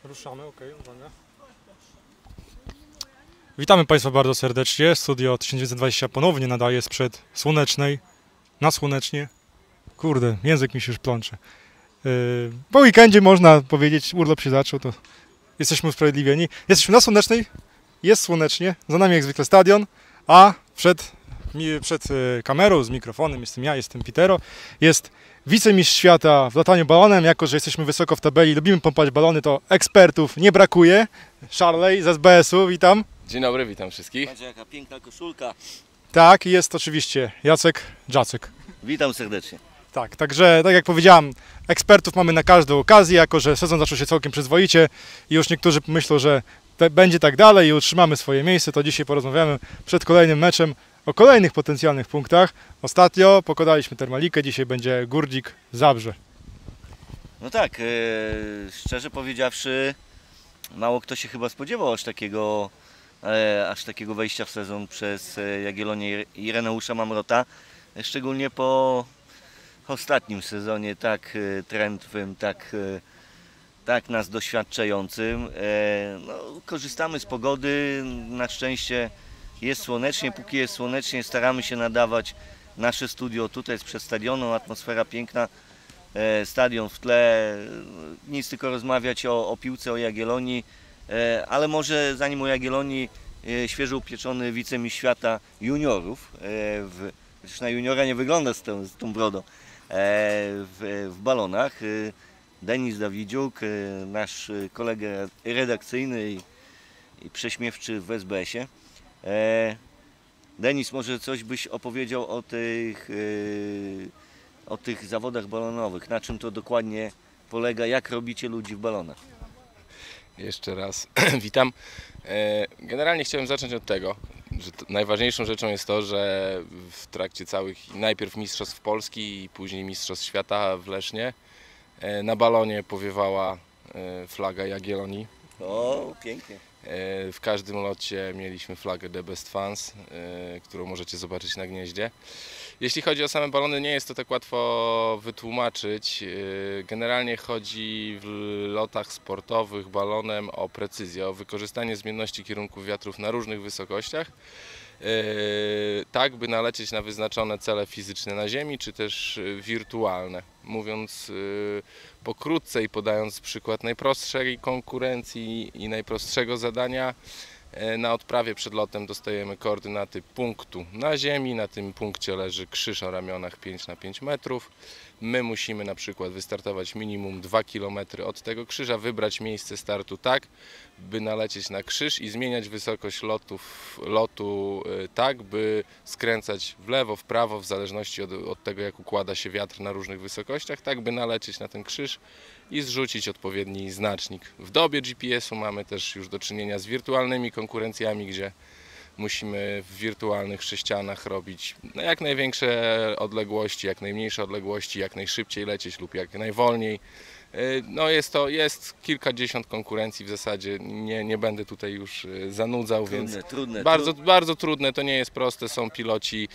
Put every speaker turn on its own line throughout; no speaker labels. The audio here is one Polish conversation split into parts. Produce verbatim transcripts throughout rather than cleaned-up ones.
Ruszamy, ok, uwaga. Witamy Państwa bardzo serdecznie. Studio tysiąc dziewięćset dwadzieścia ponownie nadaje sprzed Słonecznej, na Słonecznie. Kurde, język mi się już plącze. Yy, po weekendzie można powiedzieć, urlop się zaczął, to jesteśmy usprawiedliwieni. Jesteśmy na Słonecznej, jest słonecznie, za nami jak zwykle stadion, a przed, przed kamerą z mikrofonem jestem ja, jestem Pitero, jest wicemistrz świata w lataniu balonem. Jako że jesteśmy wysoko w tabeli, lubimy pompać balony, to ekspertów nie brakuje. Charley z S B S-u, witam.
Dzień dobry, witam wszystkich.
Patrz, jaka piękna koszulka.
Tak, i jest oczywiście Jacek Dżacek.
Witam serdecznie.
Tak, także tak jak powiedziałem, ekspertów mamy na każdą okazję, jako że sezon zaczął się całkiem przyzwoicie i już niektórzy myślą, że te, będzie tak dalej i utrzymamy swoje miejsce, to dzisiaj porozmawiamy przed kolejnym meczem o kolejnych potencjalnych punktach. Ostatnio pokonaliśmy Termalikę, dzisiaj będzie Gurdzik Zabrze.
No tak, e, szczerze powiedziawszy, mało kto się chyba spodziewał aż takiego, e, aż takiego wejścia w sezon przez e, Jagiellonię i Ireneusza Mamrota, e, szczególnie po ostatnim sezonie tak e, trętwym, tak, e, tak nas doświadczającym. E, no, korzystamy z pogody, na szczęście jest słonecznie, póki jest słonecznie staramy się nadawać nasze studio, tutaj jest przed stadionem, atmosfera piękna, e, stadion w tle, nic tylko rozmawiać o, o piłce, o Jagiellonii, e, ale może zanim o Jagiellonii, e, świeżo upieczony wicemistrz świata juniorów, e, w, przecież na juniora nie wygląda z tą, z tą brodą, e, w, w balonach, e, Denis Dawidziuk, e, nasz kolega redakcyjny i, i prześmiewczy w S B S-ie. E, Denis, może coś byś opowiedział o tych, e, o tych zawodach balonowych, na czym to dokładnie polega, jak robicie ludzi w balonach?
Jeszcze raz witam. E, generalnie chciałem zacząć od tego, że to najważniejszą rzeczą jest to, że w trakcie całych najpierw Mistrzostw Polski i później Mistrzostw Świata w Lesznie e, na balonie powiewała e, flaga Jagiellonii.
O, pięknie.
W każdym locie mieliśmy flagę The Best Fans, którą możecie zobaczyć na gnieździe. Jeśli chodzi o same balony, nie jest to tak łatwo wytłumaczyć. Generalnie chodzi w lotach sportowych balonem o precyzję, o wykorzystanie zmienności kierunków wiatrów na różnych wysokościach, tak by nalecieć na wyznaczone cele fizyczne na Ziemi, czy też wirtualne. Mówiąc pokrótce i podając przykład najprostszej konkurencji i najprostszego zadania, na odprawie przed lotem dostajemy koordynaty punktu na Ziemi. Na tym punkcie leży krzyż o ramionach pięć na pięć metrów. My musimy na przykład wystartować minimum dwa kilometry od tego krzyża, wybrać miejsce startu tak, by nalecieć na krzyż i zmieniać wysokość lotów, lotu tak, by skręcać w lewo, w prawo, w zależności od, od tego, jak układa się wiatr na różnych wysokościach, tak by nalecieć na ten krzyż i zrzucić odpowiedni znacznik. W dobie G P S-u mamy też już do czynienia z wirtualnymi konkurencjami, gdzie musimy w wirtualnych sześcianach robić jak największe odległości, jak najmniejsze odległości, jak najszybciej lecieć lub jak najwolniej. No jest to jest kilkadziesiąt konkurencji w zasadzie, nie, nie będę tutaj już zanudzał,
Trudne,
więc
trudne,
bardzo,
trud...
bardzo trudne, to nie jest proste. Są piloci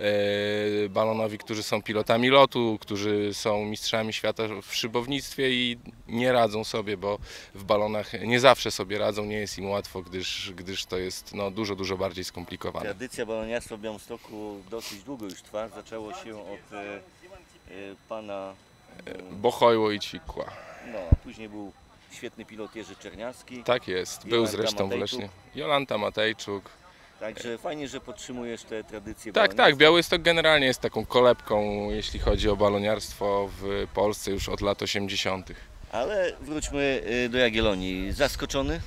e, balonowi, którzy są pilotami lotu, którzy są mistrzami świata w szybownictwie i nie radzą sobie, bo w balonach nie zawsze sobie radzą, nie jest im łatwo, gdyż, gdyż to jest no, dużo, dużo bardziej skomplikowane.
Tradycja baloniarstwa w Białymstoku dosyć długo już trwa, zaczęło się od e, e, pana
Bohojło i Ćwikła.
No, a później był świetny pilot Jerzy Czerniawski.
Tak jest, był
Jolanta
zresztą w
Matejczuk.
Lesznie. Jolanta Matejczuk.
Także fajnie, że podtrzymujesz te tradycje.
Tak, tak, Białystok generalnie jest taką kolebką, jeśli chodzi o baloniarstwo w Polsce już od lat osiemdziesiątych.
Ale wróćmy do Jagiellonii. Zaskoczony?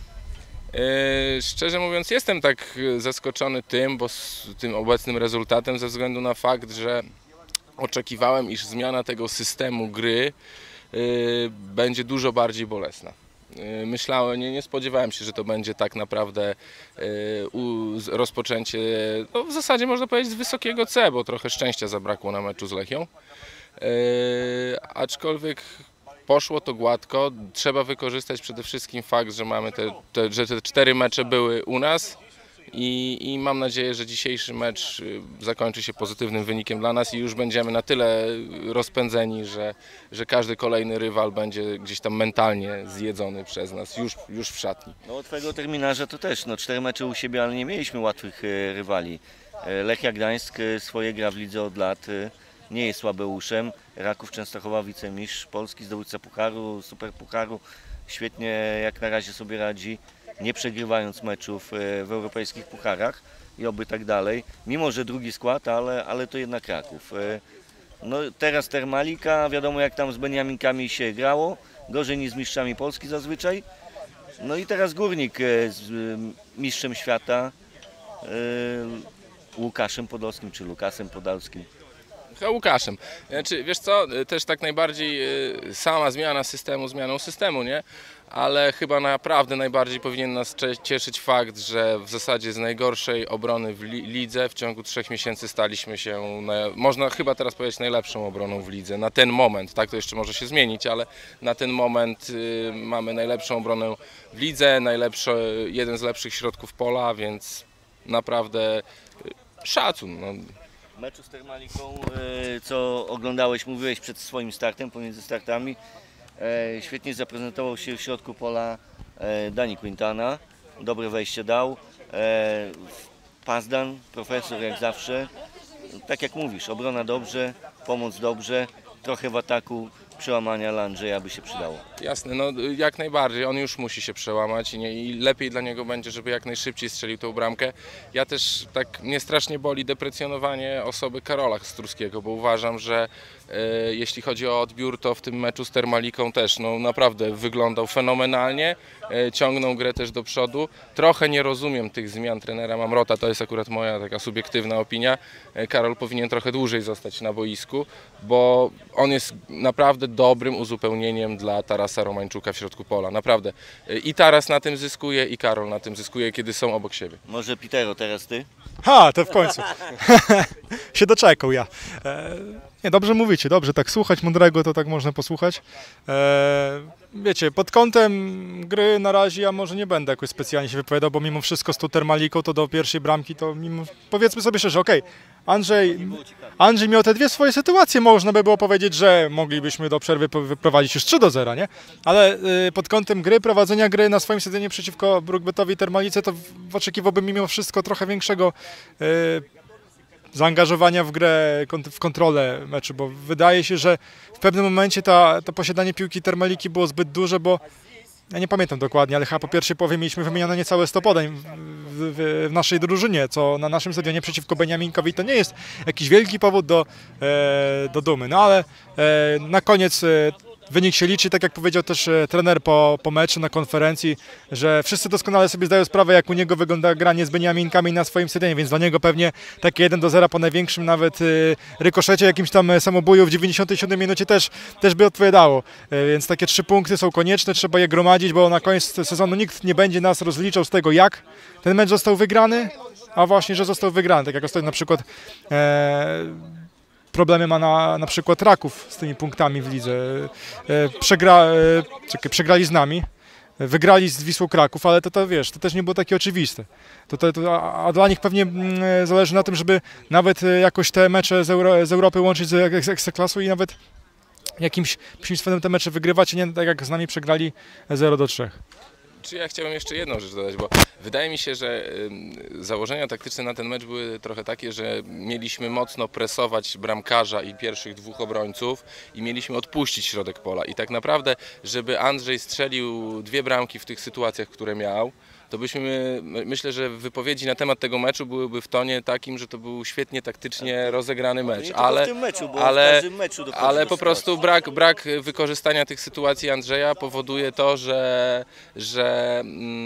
Yy, szczerze mówiąc, jestem tak zaskoczony tym, bo z tym obecnym rezultatem, ze względu na fakt, że oczekiwałem, iż zmiana tego systemu gry yy, będzie dużo bardziej bolesna. Yy, myślałem, nie, nie spodziewałem się, że to będzie tak naprawdę yy, u, rozpoczęcie, no w zasadzie można powiedzieć z wysokiego C, bo trochę szczęścia zabrakło na meczu z Lechią. Yy, aczkolwiek poszło to gładko. Trzeba wykorzystać przede wszystkim fakt, że mamy te, te, że te cztery mecze były u nas i, i mam nadzieję, że dzisiejszy mecz zakończy się pozytywnym wynikiem dla nas i już będziemy na tyle rozpędzeni, że, że każdy kolejny rywal będzie gdzieś tam mentalnie zjedzony przez nas już, już w szatni.
No od twojego terminarza to też, no cztery mecze u siebie, ale nie mieliśmy łatwych e, rywali. E, Lechia Gdańsk e, swoje gra w lidze od lat, e, nie jest słabeuszem. Raków Częstochowa, wicemistrz Polski, zdobójca pucharu, superpucharu. Świetnie jak na razie sobie radzi, nie przegrywając meczów e, w europejskich pucharach i oby tak dalej. Mimo że drugi skład, ale, ale to jednak Raków. E, no teraz Termalika, wiadomo jak tam z Beniaminkami się grało, gorzej niż z mistrzami Polski zazwyczaj. No i teraz Górnik z mistrzem świata Łukaszem Podolskim, czy Lukasem Podolskim.
Chyba Łukaszem. Znaczy, wiesz co, też tak najbardziej sama zmiana systemu zmianą systemu, nie? Ale chyba naprawdę najbardziej powinien nas cieszyć fakt, że w zasadzie z najgorszej obrony w lidze w ciągu trzech miesięcy staliśmy się, można chyba teraz powiedzieć, najlepszą obroną w lidze. Na ten moment, tak to jeszcze może się zmienić, ale na ten moment y, mamy najlepszą obronę w lidze, najlepszy, jeden z lepszych środków pola, więc naprawdę y, szacun. No.
W meczu z Termaliką, y, co oglądałeś, mówiłeś przed swoim startem, pomiędzy startami, E, świetnie zaprezentował się w środku pola e, Dani Quintana, dobre wejście dał, e, Pazdan, profesor jak zawsze, tak jak mówisz, obrona dobrze, pomoc dobrze, trochę w ataku przełamania dla Andrzeja by się przydało.
Jasne, no jak najbardziej, on już musi się przełamać i, nie, i lepiej dla niego będzie, żeby jak najszybciej strzelił tą bramkę. Ja też tak mnie strasznie boli deprecjonowanie osoby Karola Struskiego, bo uważam, że e, jeśli chodzi o odbiór, to w tym meczu z Termaliką też no, naprawdę wyglądał fenomenalnie, e, ciągnął grę też do przodu. Trochę nie rozumiem tych zmian trenera Mamrota, to jest akurat moja taka subiektywna opinia. E, Karol powinien trochę dłużej zostać na boisku, bo on jest naprawdę dobrym uzupełnieniem dla Tarasa Romańczuka w środku pola, naprawdę. I Taras na tym zyskuje, i Karol na tym zyskuje, kiedy są obok siebie.
Może Pitero, teraz ty?
Ha, to w końcu. się doczekał ja. E, nie, dobrze mówicie, dobrze, tak słuchać mądrego to tak można posłuchać. E, wiecie, pod kątem gry na razie ja może nie będę jakoś specjalnie się wypowiadał, bo mimo wszystko z tą Termaliką to do pierwszej bramki to mimo, powiedzmy sobie szczerze, okej, okay, Andrzej, Andrzej miał te dwie swoje sytuacje, można by było powiedzieć, że moglibyśmy do przerwy wyprowadzić już trzy do zera, nie? Ale y, pod kątem gry, prowadzenia gry na swoim stadionie przeciwko Brookbetowi Termalice to w, oczekiwałbym mimo wszystko trochę większego y, zaangażowania w grę, w kontrolę meczu, bo wydaje się, że w pewnym momencie ta, to posiadanie piłki Termaliki było zbyt duże, bo ja nie pamiętam dokładnie, ale chyba po pierwszej połowie mieliśmy wymienione niecałe sto podań w, w, w naszej drużynie, co na naszym stadionie przeciwko Beniaminkowi to nie jest jakiś wielki powód do, e, do dumy. No ale e, na koniec e, wynik się liczy, tak jak powiedział też e, trener po, po meczu na konferencji, że wszyscy doskonale sobie zdają sprawę, jak u niego wygląda granie z Beniaminkami na swoim stadionie, więc dla niego pewnie takie jeden do zera po największym nawet e, rykoszecie, jakimś tam samobuju w dziewięćdziesiątej siódmej minucie też, też by odpowiadało. E, więc takie trzy punkty są konieczne, trzeba je gromadzić, bo na koniec sezonu nikt nie będzie nas rozliczał z tego, jak ten mecz został wygrany, a właśnie, że został wygrany. Tak jak ostatnio na przykład e, problemy ma na, na przykład Raków z tymi punktami w lidze. E, przegra, e, czekaj, przegrali z nami, wygrali z Wisłą Kraków, ale to, to wiesz, to też nie było takie oczywiste. To, to, to, a, a dla nich pewnie mm, zależy na tym, żeby nawet jakoś te mecze z, Euro, z Europy łączyć z Ekstraklasą i nawet jakimś przeciwstawem te mecze wygrywać, nie tak jak z nami przegrali zero do trzech.
Czy ja chciałbym jeszcze jedną rzecz dodać, bo wydaje mi się, że założenia taktyczne na ten mecz były trochę takie, że mieliśmy mocno presować bramkarza i pierwszych dwóch obrońców i mieliśmy odpuścić środek pola. I tak naprawdę, żeby Andrzej strzelił dwie bramki w tych sytuacjach, które miał, to byśmy, myślę, że wypowiedzi na temat tego meczu byłyby w tonie takim, że to był świetnie taktycznie rozegrany mecz, ale,
w tym meczu, bo
ale,
w każdym meczu
ale po prostu brak, brak wykorzystania tych sytuacji Andrzeja powoduje to, że, że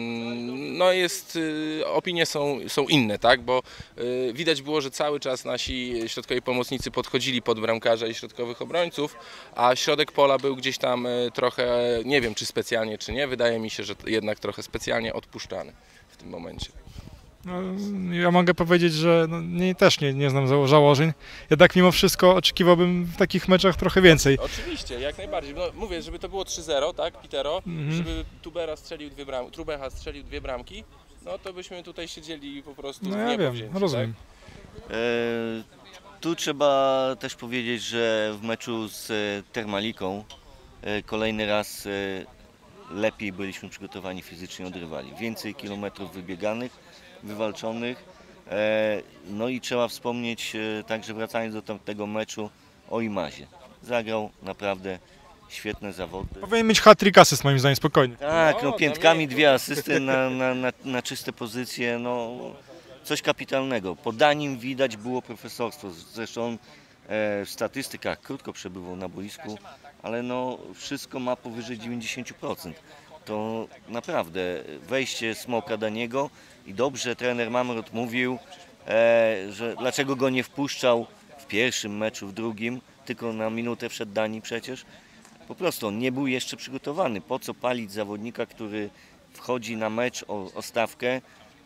no jest, opinie są, są inne, tak? Bo widać było, że cały czas nasi środkowi pomocnicy podchodzili pod bramkarza i środkowych obrońców, a środek pola był gdzieś tam trochę, nie wiem czy specjalnie czy nie, wydaje mi się, że jednak trochę specjalnie odpuszczany w tym momencie.
No, ja mogę powiedzieć, że no, nie, też nie, nie znam założeń. Jednak mimo wszystko oczekiwałbym w takich meczach trochę więcej.
Oczywiście, jak najbardziej. No, mówię, żeby to było trzy zero, tak, Pitero,
mhm.
żeby Tubera strzelił dwie bramki, Trubecha strzelił dwie bramki no to byśmy tutaj siedzieli po prostu
No
w
ja
niebo
wiem,
wzięci,
rozumiem.
E, tu trzeba też powiedzieć, że w meczu z e, Termaliką e, kolejny raz e, lepiej byliśmy przygotowani fizycznie od rywali. Więcej kilometrów wybieganych, wywalczonych. E, no i trzeba wspomnieć, e, także wracając do tamtego meczu, o Imazie. Zagrał naprawdę świetne zawody.
Powinien mieć hat-trick asyst moim zdaniem, spokojnie.
Tak,
No,
no
dla
piętkami
mnie-
dwie asysty na, na, na, na czyste pozycje, no coś kapitalnego. Po Danim widać było profesorstwo. Zresztą on e, w statystykach krótko przebywał na boisku, ale no wszystko ma powyżej dziewięćdziesiąt procent. To naprawdę wejście Smoka Daniego i dobrze trener Mamrot mówił, e, że dlaczego go nie wpuszczał w pierwszym meczu, w drugim, tylko na minutę przed Dani przecież. Po prostu on nie był jeszcze przygotowany. Po co palić zawodnika, który wchodzi na mecz o, o stawkę?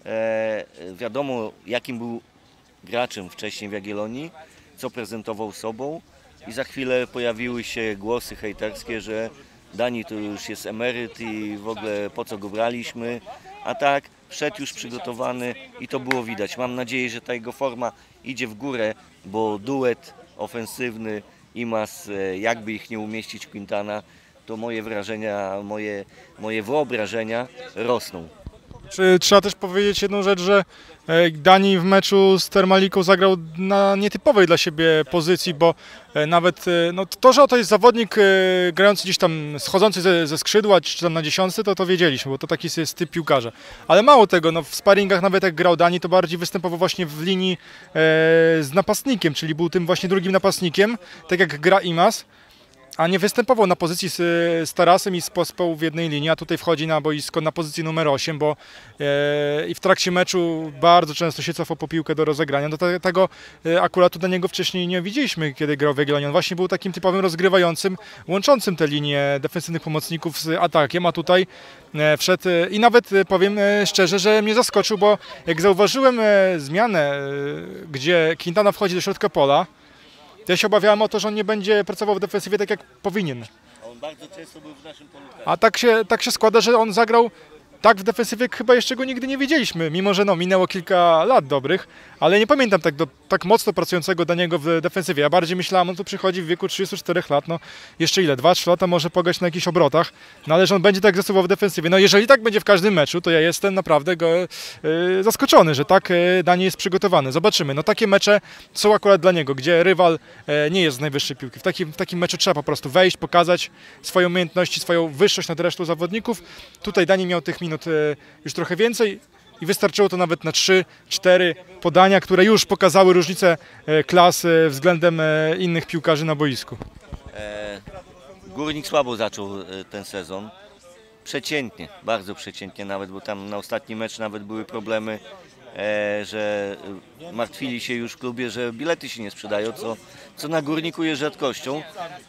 E, wiadomo, jakim był graczem wcześniej w Jagiellonii, co prezentował sobą i za chwilę pojawiły się głosy hejterskie, że Dani to już jest emeryt i w ogóle po co go braliśmy, a tak wszedł już przygotowany i to było widać. Mam nadzieję, że ta jego forma idzie w górę, bo duet ofensywny Imas, jakby ich nie umieścić Quintana, to moje wrażenia, moje, moje wyobrażenia rosną.
Czy trzeba też powiedzieć jedną rzecz, że e, Dani w meczu z Termaliką zagrał na nietypowej dla siebie pozycji, bo e, nawet e, no, to, że to jest zawodnik e, grający gdzieś tam, schodzący ze, ze skrzydła, czy tam na dziesiątce, to to wiedzieliśmy, bo to taki jest typ piłkarza. Ale mało tego, no, w sparingach nawet jak grał Dani, to bardziej występował właśnie w linii e, z napastnikiem, czyli był tym właśnie drugim napastnikiem, tak jak gra Imas. A nie występował na pozycji z, z Tarasem i z Pospą w jednej linii, a tutaj wchodzi na boisko na pozycji numer osiem, bo e, i w trakcie meczu bardzo często się cofał po piłkę do rozegrania. Do te, tego e, akurat do niego wcześniej nie widzieliśmy, kiedy grał w Jagiellonii. On właśnie był takim typowym rozgrywającym, łączącym te linie defensywnych pomocników z atakiem, a tutaj e, wszedł e, i nawet e, powiem e, szczerze, że mnie zaskoczył, bo jak zauważyłem e, zmianę, e, gdzie Quintana wchodzi do środka pola, to ja się obawiałem o to, że on nie będzie pracował w defensywie tak jak powinien.
On bardzo często był w naszym polu karnym.
A tak się, tak się składa, że on zagrał tak w defensywie, jak chyba jeszcze go nigdy nie widzieliśmy, mimo że no, minęło kilka lat dobrych, ale nie pamiętam tak, do, tak mocno pracującego Daniego w defensywie. Ja bardziej myślałem, on tu przychodzi w wieku trzydziestu czterech lat, no jeszcze ile, dwa trzy lata może pograć na jakichś obrotach, no ale że on będzie tak zasuwał w defensywie. No jeżeli tak będzie w każdym meczu, to ja jestem naprawdę go, yy, zaskoczony, że tak yy, Dani jest przygotowany. Zobaczymy. No takie mecze są akurat dla niego, gdzie rywal yy, nie jest z najwyższej piłki. W takim, w takim meczu trzeba po prostu wejść, pokazać swoje umiejętności, swoją wyższość nad resztą zawodników. Tutaj Dani miał tych minut yy, już trochę więcej i wystarczyło to nawet na trzy cztery podania, które już pokazały różnicę yy, klas yy, względem yy, innych piłkarzy na boisku.
E, Górnik słabo zaczął e, ten sezon. Przeciętnie, bardzo przeciętnie nawet, bo tam na ostatni mecz nawet były problemy, e, że e, martwili się już w klubie, że bilety się nie sprzedają, co, co na Górniku jest rzadkością.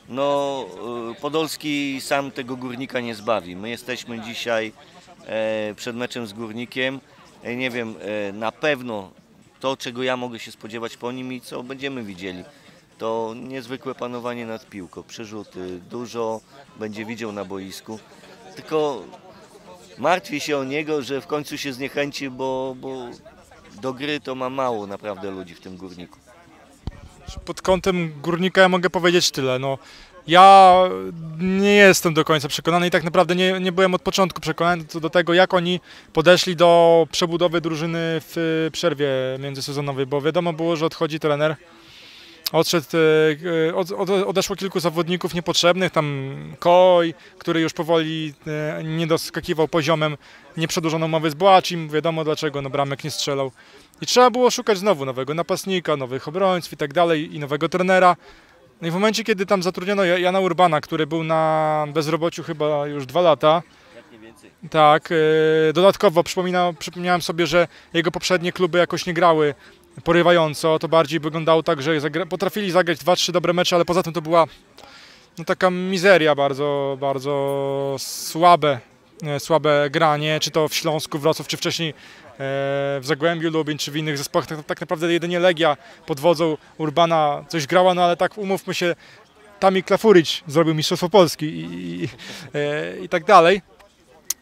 No, e, Podolski sam tego Górnika nie zbawi. My jesteśmy dzisiaj e, przed meczem z Górnikiem. E, nie wiem, e, na pewno to, czego ja mogę się spodziewać po nim i co będziemy widzieli, to niezwykłe panowanie nad piłką, przerzuty, dużo będzie widział na boisku. Tylko martwię się o niego, że w końcu się zniechęci, bo, bo do gry to ma mało naprawdę ludzi w tym Górniku.
Pod kątem Górnika ja mogę powiedzieć tyle. No, ja nie jestem do końca przekonany i tak naprawdę nie, nie byłem od początku przekonany co do tego, jak oni podeszli do przebudowy drużyny w przerwie międzysezonowej, bo wiadomo było, że odchodzi trener. Odszedł, e, od, od, odeszło kilku zawodników niepotrzebnych, tam Koj, który już powoli e, nie doskakiwał poziomem, nie przedłużono umowy z Błacim, wiadomo dlaczego, no bramek nie strzelał. I trzeba było szukać znowu nowego napastnika, nowych obrońców i tak dalej, i nowego trenera. No i w momencie, kiedy tam zatrudniono Jana Urbana, który był na bezrobociu chyba już dwa lata,
Jak nie więcej.
tak, e, dodatkowo przypomina, przypomniałem sobie, że jego poprzednie kluby jakoś nie grały porywająco, to bardziej wyglądało tak, że zagra potrafili zagrać dwa trzy dobre mecze, ale poza tym to była no, taka mizeria, bardzo, bardzo słabe, e, słabe granie, czy to w Śląsku, Wrocław, czy wcześniej e, w Zagłębiu Lubin, czy w innych zespołach. Tak, tak naprawdę jedynie Legia pod wodzą Urbana coś grała, no ale tak umówmy się, Tamil Klafurić zrobił Mistrzostwo Polski i, i, e, i tak dalej.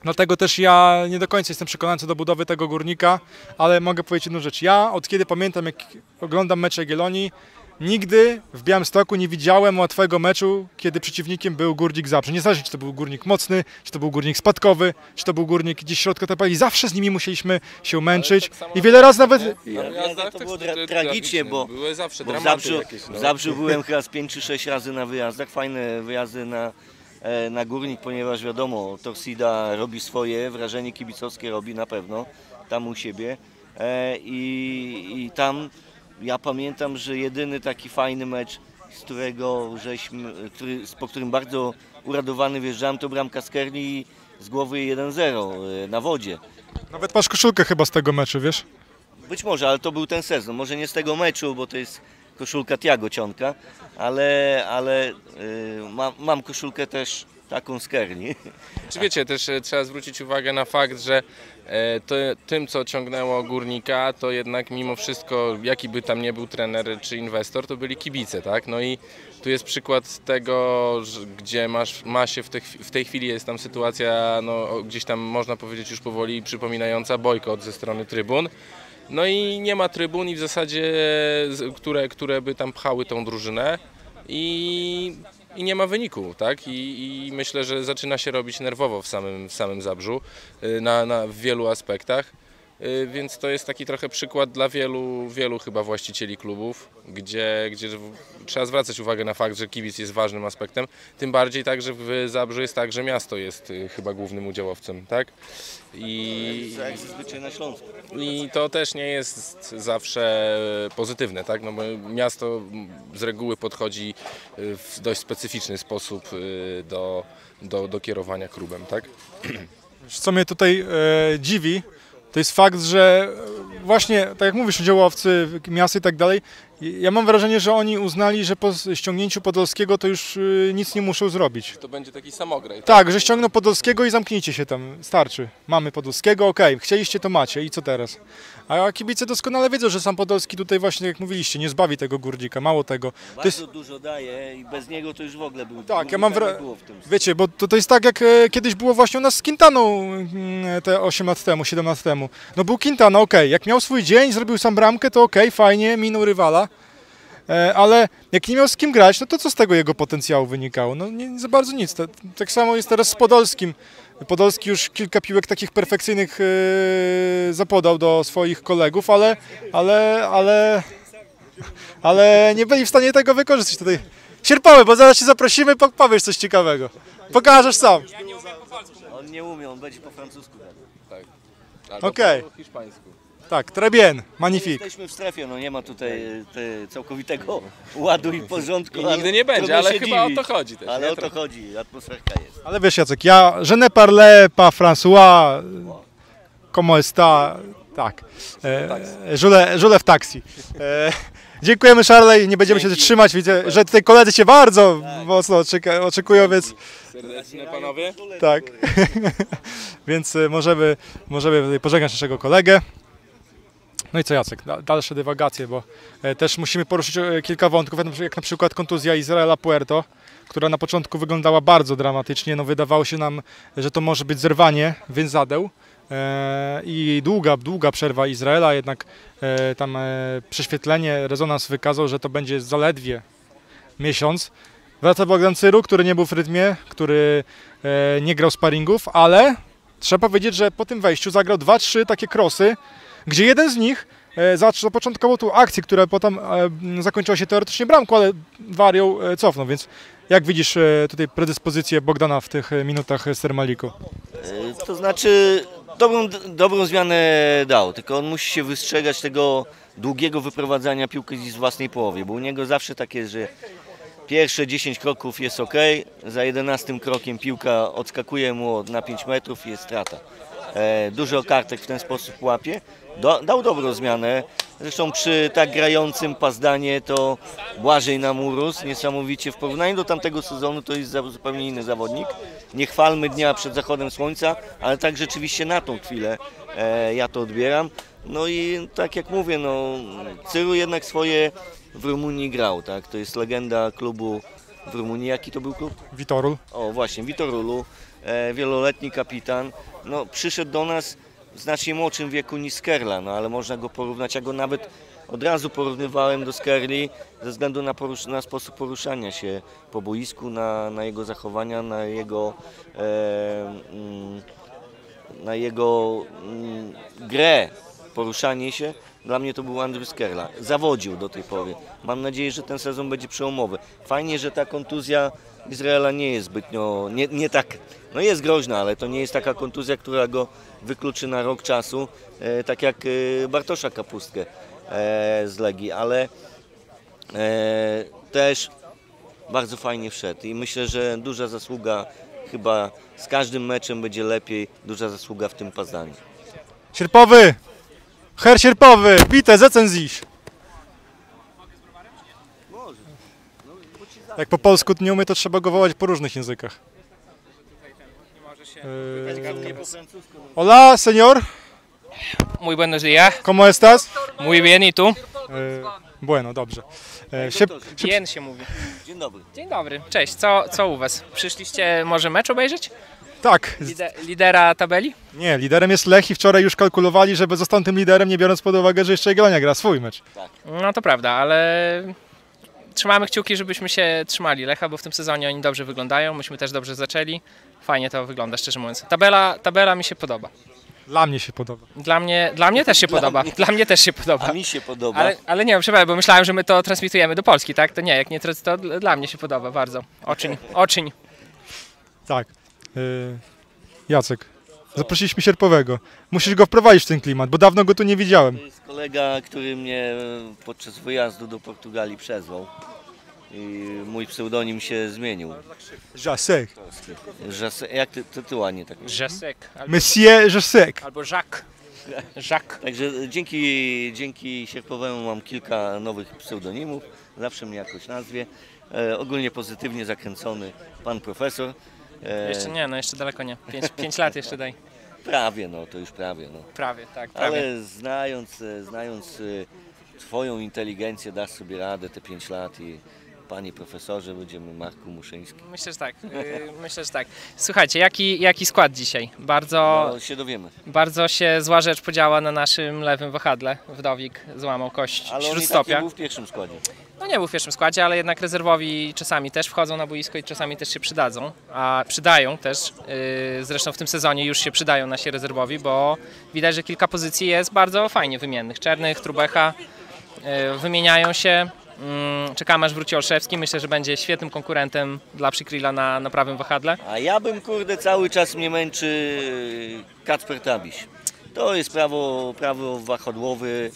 Dlatego też ja nie do końca jestem przekonany co do budowy tego Górnika, ale mogę powiedzieć jedną rzecz. Ja od kiedy pamiętam, jak oglądam mecze Jagiellonii, nigdy w Białymstoku nie widziałem łatwego meczu, kiedy przeciwnikiem był Górnik Zabrze. Niezależnie, czy to był Górnik mocny, czy to był Górnik spadkowy, czy to był Górnik gdzieś środka tabeli. Zawsze z nimi musieliśmy się męczyć
tak samo
i wiele razy nawet...
Ja, ja,
wyjazdach
to
tak
było
to-
tra
to-
tragicznie, bo,
były zawsze
bo w
dramaty
Zabrzu,
jakieś, no.
w Zabrzu byłem chyba z pięć czy sześć razy na wyjazdach, fajne wyjazdy na, e, na Górnik, ponieważ wiadomo, Torsida robi swoje, wrażenie kibicowskie robi na pewno, tam u siebie e, i, i tam ja pamiętam, że jedyny taki fajny mecz, z którego żeśmy, który, po którym bardzo uradowany wjeżdżałem, to bramka Skerli z głowy jeden zero e, na wodzie.
Nawet masz koszulkę chyba z tego meczu, wiesz?
Być może, ale to był ten sezon. Może nie z tego meczu, bo to jest koszulka Tiago Cionka, ale, ale y, mam, mam koszulkę też taką z Kerli.
Czy wiecie, też e, trzeba zwrócić uwagę na fakt, że e, to, tym, co ciągnęło Górnika, to jednak mimo wszystko, jaki by tam nie był trener czy inwestor, to byli kibice, tak? No i tu jest przykład tego, że, gdzie masz, ma się w, te, w tej chwili jest tam sytuacja, no, gdzieś tam można powiedzieć już powoli przypominająca bojkot ze strony trybun. No i nie ma trybun i w zasadzie, z- które, które by tam pchały tą drużynę i, i nie ma wyniku, tak? I, I myślę, że zaczyna się robić nerwowo w samym, w samym Zabrzu y, na, na, w wielu aspektach. Y, Więc to jest taki trochę przykład dla wielu, wielu chyba właścicieli klubów, gdzie, gdzie w- trzeba zwracać uwagę na fakt, że kibic jest ważnym aspektem. Tym bardziej także w Zabrzu jest tak, że miasto jest y, chyba głównym udziałowcem, tak? I,
Jak zazwyczaj na Śląsku.
i to też nie jest zawsze pozytywne, tak? No bo miasto z reguły podchodzi w dość specyficzny sposób y, do, do, do kierowania klubem, tak?
Co mnie tutaj e, dziwi, to jest fakt, że e, właśnie, tak jak mówisz, udziałowcy, miasta i tak dalej, ja mam wrażenie, że oni uznali, że po ściągnięciu Podolskiego to już e, nic nie muszą zrobić.
To będzie taki samograj.
Tak, że ściągną Podolskiego i zamknijcie się tam, starczy. Mamy Podolskiego, okej, chcieliście to macie i co teraz? A kibice doskonale wiedzą, że sam Podolski tutaj właśnie, jak mówiliście, nie zbawi tego Górnika, mało tego. To
Bardzo
jest,
dużo daje i bez niego to już w ogóle był.
Tak, ja mam
Górnika
wra-
nie było w tym.
wiecie, bo to, to jest tak jak e, kiedyś było właśnie u nas z Quintaną mm, te osiem lat temu, siedem lat temu. No był Quintana, okej, jak miał swój dzień, zrobił sam bramkę, to okej, fajnie, minął rywala. E, ale jak nie miał z kim grać, no to co z tego jego potencjału wynikało? No nie, nie za bardzo nic. To, tak samo jest teraz z Podolskim. Podolski już kilka piłek takich perfekcyjnych e, zapodał do swoich kolegów, ale, ale, ale, ale nie byli w stanie tego wykorzystać tutaj. Sierpały, bo zaraz cię zaprosimy, po- powiesz coś ciekawego. Pokażesz sam.
On nie umie, on będzie po francusku. gadał.
Tak. Albo
Okej.
po hiszpańsku.
Tak, très bien, magnifique.
Jesteśmy w strefie, no nie ma tutaj e, te, całkowitego ładu i porządku.
I
ale
nigdy nie będzie,
trudno
ale
się
chyba
dziwić.
o to chodzi też.
Ale
nie?
o to
Trochę.
chodzi, atmosferka jest.
Ale wiesz Jacek, ja je ne parle pas François, como está, tak, e, żule, żule w taksi. E, dziękujemy Charley, nie będziemy się
Dzięki.
trzymać, widzę, że tutaj koledzy się bardzo mocno oczeka, oczekują, więc
Serdecznie panowie.
tak, więc e, możemy, możemy tutaj pożegnać naszego kolegę. No i co Jacek, da- dalsze dywagacje, bo e, też musimy poruszyć e, kilka wątków, jak na przy- jak na przykład kontuzja Izraela Puerto, która na początku wyglądała bardzo dramatycznie, no wydawało się nam, że to może być zerwanie więzadeł e, i długa, długa przerwa Izraela, jednak e, tam e, prześwietlenie, rezonans wykazał, że to będzie zaledwie miesiąc. Wraca Bogdan Cyru, który nie był w rytmie, który e, nie grał sparingów, ale trzeba powiedzieć, że po tym wejściu zagrał dwa trzy takie krosy, gdzie jeden z nich e, zac- zapoczątkował tu akcję, która potem e, zakończyła się teoretycznie bramką, ale Warią e, cofnął, więc jak widzisz e, tutaj predyspozycję Bogdana w tych e, minutach z Termaliku?
E, To znaczy dobrą, dobrą zmianę dał, tylko on musi się wystrzegać tego długiego wyprowadzania piłki z własnej połowy, bo u niego zawsze tak jest, że pierwsze dziesięć kroków jest ok, za jedenastym krokiem piłka odskakuje mu na pięć metrów i jest strata. E, dużo kartek w ten sposób łapie. Do, dał dobrą zmianę. Zresztą przy tak grającym Pazdanie to Błażej nam urósł niesamowicie. W porównaniu do tamtego sezonu to jest za- zupełnie inny zawodnik. Nie chwalmy dnia przed zachodem słońca, ale tak rzeczywiście na tą chwilę e, ja to odbieram. No i tak jak mówię, no, Cyru jednak swoje w Rumunii grał, tak? To jest legenda klubu w Rumunii. Jaki to był klub?
Vitorul.
O właśnie, Vitorulu. e, wieloletni kapitan, no, przyszedł do nas w znacznie młodszym wieku niż Skerla, no ale można go porównać, ja go nawet od razu porównywałem do Skerli ze względu na, porusz- na sposób poruszania się po boisku, na, na jego zachowania, na jego, e, mm, na jego mm, grę, poruszanie się. Dla mnie to był Andrzej Skerla. Zawodził do tej pory. Mam nadzieję, że ten sezon będzie przełomowy. Fajnie, że ta kontuzja Izraela nie jest zbytnio, nie, nie tak, no jest groźna, ale to nie jest taka kontuzja, która go wykluczy na rok czasu, e, tak jak e, Bartosza Kapustkę e, z Legii, ale e, też bardzo fajnie wszedł i myślę, że duża zasługa, chyba z każdym meczem będzie lepiej, duża zasługa w tym Pazdaniu.
Sierpowy! Herr Sierpowy! Bitte, setzen sich! Jak po polsku nie umie, to trzeba go wołać po różnych językach. Eee, Hola, señor.
Muy buenos días.
¿Cómo estás?
Muy bien, ¿y tú?
Eee, bueno, dobrze. Eee, Siep, siep,
Bien się mówi.
Dzień dobry.
Dzień dobry. Cześć, co, co u was? Przyszliście może mecz obejrzeć?
tak,
Lide, lidera tabeli?
nie, liderem jest Lech i wczoraj już kalkulowali, żeby został tym liderem, nie biorąc pod uwagę, że jeszcze Jagiellonia gra swój mecz.
No to prawda, ale trzymamy kciuki, żebyśmy się trzymali Lecha, bo w tym sezonie oni dobrze wyglądają, myśmy też dobrze zaczęli. Fajnie to wygląda, szczerze mówiąc. Tabela, tabela mi się podoba.
Dla mnie się podoba.
Dla mnie, dla mnie też się
Dla
podoba.
mnie.
Dla mnie też się podoba.
A mi się podoba.
Ale, ale nie wiem, przepraszam, bo myślałem, że my to transmitujemy do Polski, tak? To nie, jak nie, to to dla mnie się podoba bardzo. Oczyń, oczyń.
Tak. Eee, Jacek, zaprosiliśmy Sierpowego. Musisz go wprowadzić w ten klimat, bo dawno go tu nie widziałem.
To jest kolega, który mnie podczas wyjazdu do Portugalii przezwał. I mój pseudonim się zmienił.
Jacek.
Jas- jak ty, ty, ty ładnie tak mówisz.
Rzesek. Albo,
Monsieur Jacek.
albo Jacques. Jacques.
Także dzięki, dzięki Sierpowemu mam kilka nowych pseudonimów. Zawsze mnie jakoś nazwie. E, ogólnie pozytywnie zakręcony pan profesor. E,
Jeszcze nie, no jeszcze daleko nie. Pięć, pięć lat jeszcze daj.
Prawie, no to już prawie. No.
Prawie, tak, prawie.
Ale znając, e, znając e, twoją inteligencję, dasz sobie radę te pięć lat i panie profesorze, będziemy Marku Muszyński.
Myślę, że tak. Yy, myślę, że tak. Słuchajcie, jaki, jaki skład dzisiaj? Bardzo,
No, się dowiemy.
bardzo się zła rzecz podziała na naszym lewym wahadle. Wdowik złamał kość
Ale on i tak nie
śródstopia.
był w pierwszym składzie.
No nie był w pierwszym składzie, ale jednak rezerwowi czasami też wchodzą na boisko i czasami też się przydadzą, a przydają też, yy, zresztą w tym sezonie już się przydają nasi rezerwowi, bo widać, że kilka pozycji jest bardzo fajnie wymiennych. Czernych, Trubecha, yy, wymieniają się. Yy, czekamy aż wróci Olszewski, myślę, że będzie świetnym konkurentem dla Przykrila na, na prawym wahadle.
A ja bym, kurde, cały czas mnie męczy Kacper Tabiś. To jest prawo, prawo wahadłowy.